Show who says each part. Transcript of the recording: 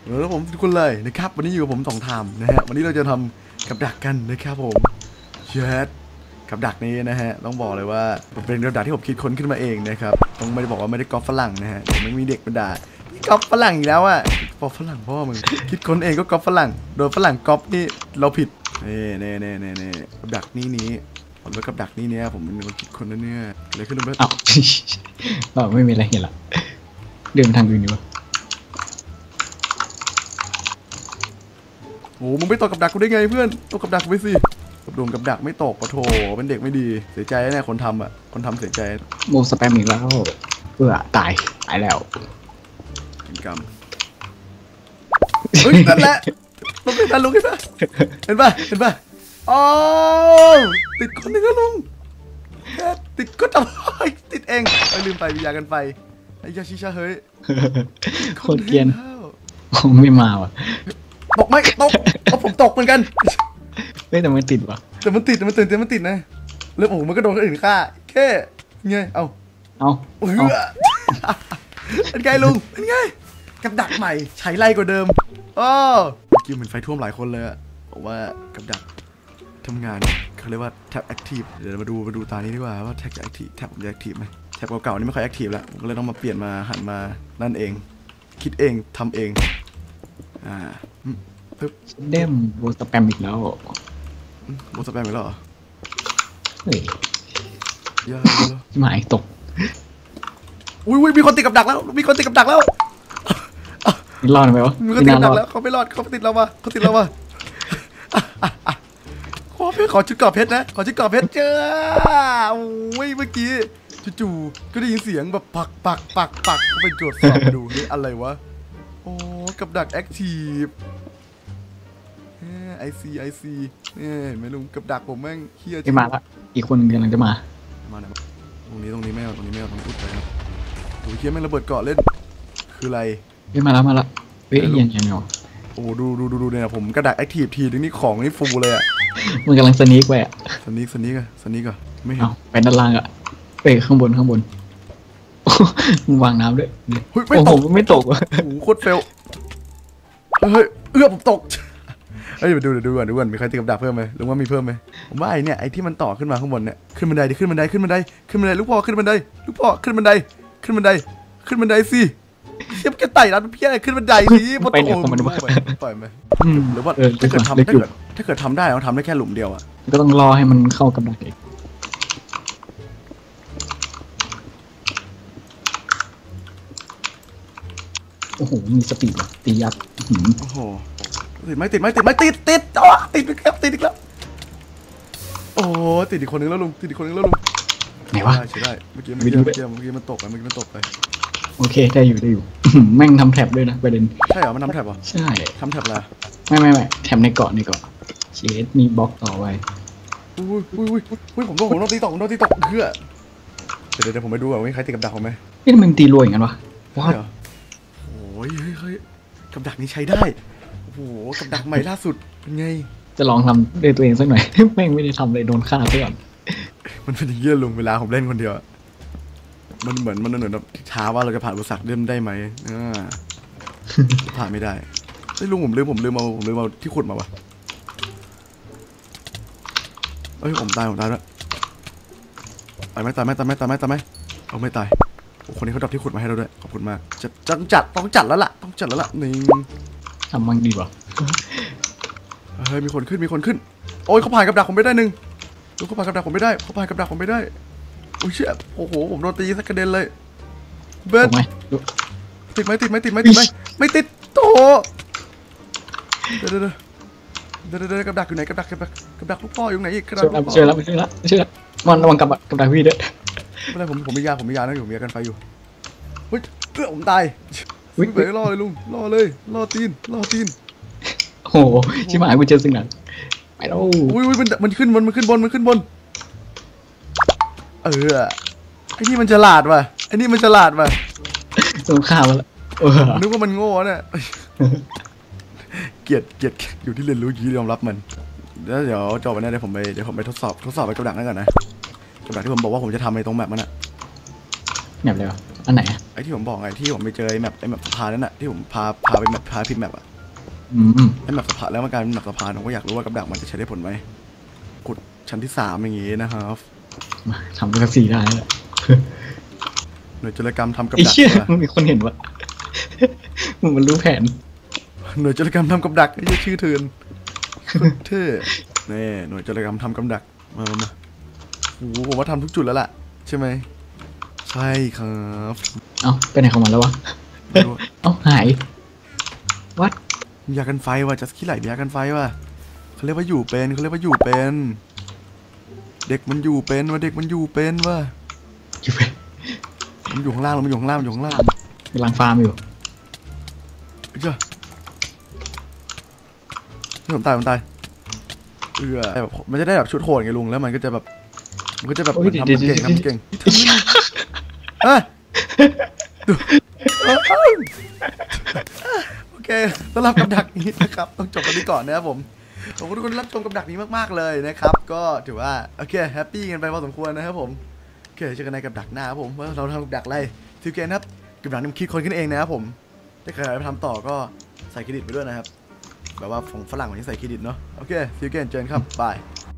Speaker 1: แล้วผมทุกคนเลยนะครับวันนี้อยู่กับผม2 ไทม์นะฮะวันนี้เราจะทำกับดักกันนะครับผมเชิดกับดักนี้นะฮะต้องบอกเลยว่าเป็นกับดักที่ผมคิดค้นขึ้นมาเองนะครับต้องไม่ได้บอกว่าไม่ได้ก๊อปฝรั่งนะฮะไม่มีเด็กมาด่าก๊อปฝรั่งอีกแล้วอ่ะก๊อปฝรั่งพ่อมึงคิดค้นเองก็ก๊อปฝรั่งโดนฝรั่งก๊อปนี่เราผิดนี่กับดักนี้ผมว่ากับดักนี้เนี่ยผมเป็นคนคิดค้นนะเนี่ยอะไรขึ้นบ้าง
Speaker 2: อ้าวไม่มีอะไรเห็นละเดินทางอื่นดีกว่า
Speaker 1: โอ้มึงไม่ตกกับดักกูได้ไงเพื่อนตกกับดักกูไปสิกับดวงกับดักไม่ตกปะโถเป็นเด็กไม่ดีเสียใจแน่คนทำอ่ะคนทำเสียใจ
Speaker 2: โมสแปมอีกแล้วตายแล้ว
Speaker 1: กินกรรมเฮ้ยนั่นแหละลุงเห็นป่ะลุงเห็นป่ะอ๋อติดคนนึงแล้วลุงติดก็ทำติดเองลืมไปวิญญากันไฟไอ้ยาชิชาเฮ้ย
Speaker 2: โคตรเกรียนผมไม่มาว่ะ
Speaker 1: ตกไหมตกผมตกเหมือนกัน
Speaker 2: แต่มันติดว่ะ
Speaker 1: แต่มันติดนะแล้วโอ้มันก็โดนคนอื่นฆ่าแค่ไงเอาเป็นไงลุงเป็นไงกับดักใหม่ใช้ไล่กว่าเดิมอ๋อเมื่อกี้เหมือนไฟท่วมหลายคนเลยอะบอกว่ากับดักทำงานเขาเรียกว่าแท็บแอคทีฟเดี๋ยวมาดูตานี้ดีกว่าว่าแท็บจะแอคทีฟแท็บผมจะแอคทีฟไหมแท็บเก่าๆนี่ไม่ค่อยแอคทีฟแล้วผมก็เลยต้องมาเปลี่ยนมาหันมานั่นเองคิดเองทำเอง
Speaker 2: เด้มโบสแปมอีกแล้ว
Speaker 1: โบสแปมอีกแล้วเหรอ
Speaker 2: เฮ้ย
Speaker 1: เยอะ
Speaker 2: หมายตก
Speaker 1: อุ้ยมีคนติดกับดักแล้ว
Speaker 2: รอดไหมวะ
Speaker 1: มีคนติดกับดักแล้วเขาไม่รอดเขาติดเรามาขอชุดกรอบเพชรนะขอชุดกรอบเพชรเจอโอ้ยเมื่อกี้จู่ๆก็ได้ยินเสียงแบบปักก็ไปตรวจสอบดูนี่อะไรวะโอ้กับดักแอคทีฟไอซีเนี่ยเห็นไหมลุงกับดักผมแม่งเฮี้ย
Speaker 2: จะมาละอีกคนกำลังจะมา
Speaker 1: เนี่ยตรงนี้ไม่เอาต้องพูดไปครับโอ้ยเฮี้ยแม่งระเบิดเกาะเล่นคืออะไร
Speaker 2: มาแล้วเฮ้ยยังเหรอ
Speaker 1: โอ้ดูเนี่ยผมกระดักแอคทีฟทีนึงนี่ของนี่ฟูเลยอ่ะ
Speaker 2: มันกำลังสนีกไปอ่ะ
Speaker 1: สนีกไม่เห็น
Speaker 2: ไปด้านล่างอ่ะไปข้างบนมึงวางน้ำด้วยโอ้โหไม่ตกว่ะ
Speaker 1: โอ้โหโคตรเฟลเฮ้ยผมตกเฮ้ยดูก่อนมีใครติดกับดักเพิ่มไหมหรือว่ามีเพิ่มไหมผมว่าไอ้ที่มันต่อขึ้นมาข้างบนเนี่ยขึ้นบันไดลูกพ่อขึ้นบันไดขึ้นบันไดสิเทียบแกไต่ร้านเพี้ยอะไรขึ้นบันไดสิ
Speaker 2: ไปเนี่ยมัน
Speaker 1: ปล่อยไหมหรือว่าถ้าเกิดทำได้เราทำได้แค่หลุมเดียวอ่ะ
Speaker 2: ก็ต้องรอให้มันเข้ากับดักเองโอ้โหมีสปีดตียัด
Speaker 1: โอ้โหติดไหมติดอ๋อติดอีกแล้วโอ้ติดอีกคนนึงแล้วลุง
Speaker 2: ไหนวะ
Speaker 1: ใช่ได้เมื่อกี้มันตกไป
Speaker 2: โอเคได้อยู่แม่งทำแท็บด้วยนะประเด็น
Speaker 1: ใช่เหรอมันทำแท็บเหรอ
Speaker 2: ใช่
Speaker 1: ทำแท็บอะไร
Speaker 2: ไม่แท็บในเกาะเชดมีบล็อกต่อไว้
Speaker 1: อุ้ยผมโดนตีตกเพื่อเดี๋ยวผมไปดูก่อนว่าใครติดกับดักผมไหม
Speaker 2: นี่มันตีรวยอย่างนั้นวะว้าว
Speaker 1: โอ้ยเฮ้ยกับดักนี้ใช้ได้โอ้โหกับดักใหม่ล่าสุดเป็นไง
Speaker 2: จะลองทำด้วยตัวเองสักหน่อยแม่งไม่ได้ทำเลยโดนฆ่าไปก่อน
Speaker 1: มันเป็นอย่างเงี้ยลุงเวลาผมเล่นคนเดียวมันเหมือนแบบช้าว่าเราจะผ่านอุปสรรคได้ไหมผ่านไม่ได้ไอ้ลุงผมลืมเอาที่ขุดมาวะเอ้ยผมตายแล้วตายไหมเอาไม่ตายโอ้คนนี้เขาดับที่ขุดมาให้เราด้วยขอบคุณมากต้องจัดแล้วล่ะนี่
Speaker 2: ทำมันดีวะ
Speaker 1: เฮ้ยมีคนขึ้นโอ้ยเขาผ่านกับดักผมไม่ได้เขาผ่านกับดักผมไม่ได้โอ้ยเชี่ยโอ้โหผมโดนตีสักกระเด็นเลยเบนติดไหมไม่ติดโตเดี๋ยวกับดักอยู่ไหนกับดักลูกพ่ออยู่ไหนอีก
Speaker 2: เชื่อแล้วมันระวังกับดักพี่ด้วย
Speaker 1: ไม่เป็นไรผมมียานะอยู่มียากันไฟอยู่เฮ้ยผมตายไปล่อเลยลุงล่อตีน
Speaker 2: โอ้โหชิบหายกูเจอสิ่งนั้นไปแล้ว
Speaker 1: อุ้ยมันขึ้นบนไอ้นี่มันฉลาดว่ะ
Speaker 2: สงครามแล้ว
Speaker 1: นึกว่ามันโง่เนี่ยเกลียดอยู่ที่เรียนรู้ยอมรับมันแล้วเดี๋ยวจบวันนี้เดี๋ยวผมไปทดสอบไปกับดักนั่นก่อนนะกับดักที่ผมบอกว่าผมจะทำในตรงแมปมันอะ
Speaker 2: แมปเลยวะอันไหนอะ
Speaker 1: ไอ้ที่ผมบอกไงที่ผมไปเจอไอ้แมปสะพานนั่นน่ะที่ผมพาไปแมปพาผิดแมปอะ
Speaker 2: อืม
Speaker 1: ไอ้แมปสะพานแล้วมันกลายเป็นแมปสะพานผมก็อยากรู้ว่ากับดักมันจะใช้ได้ผลไหมขุดชั้นที่3อย่างงี้นะครับ
Speaker 2: มาทำกันสี่ได้แล้ว
Speaker 1: หน่วยโจรกรรมทำกับ
Speaker 2: ไอ้
Speaker 1: ดัก
Speaker 2: เชี่ย
Speaker 1: ว่ะ
Speaker 2: มันมีคนเห็นวะ มันรู้แผน
Speaker 1: หน่วยโจรกรรมทำกับดักไอ้เหี้ยชื่อเถื่อนเท่นี่หน่วยโจรกรรมทำกับดักมาโอ้โหผมว่าทำทุกจุดแล้วล่ะใช่ไหมใช่ครับ
Speaker 2: เอ้าไปไหนของมันแล้ววะ
Speaker 1: ไม่รู้
Speaker 2: เอ้าหาย วัด
Speaker 1: มียากันไฟว่ะจะขี้ไหลมียากันไฟว่ะเขาเรียกว่าอยู่เป็นเขาเรียกว่าอยู่เป็น เด็กมันอยู่เป็นว่ะเด็กมันอยู่เป็นว่ะ
Speaker 2: อยู่ไป
Speaker 1: มันอยู่ข้างล่างมันอยู่ข้างล่างมันอยู่ข้างล่าง
Speaker 2: กำลังฟาร์มอยู่
Speaker 1: เจ้าผมตายแบบมันจะได้แบบชุดโหดไงลุงแล้วมันก็จะแบบมันก็จะแบบ
Speaker 2: โอ้ย
Speaker 1: มันทำมันเก่ง
Speaker 2: เดี๋ยว
Speaker 1: ทำมันเก่งเฮ้ยดูโอเคสำหรับกับดักนี้นะครับต้องจบกันนี้ก่อนนะครับผมขอบคุณทุกคนที่รับชมกับดักนี้มากๆเลยนะครับก็ถือว่าโอเคแฮปปี้กันไปพอสมควรนะครับผมโอเคเจอกันในกับดักหน้าครับผมว่าเราทำกับดักอะไรทิวเกนครับกับดักนี้คิดคนขึ้นเองนะครับผมถ้าใครไปทำต่อก็ใส่เครดิตไปด้วยนะครับแบบว่าของฝรั่งวันนี้ใส่เครดิตเนาะโอเคทิวเกนเจอกันครับบาย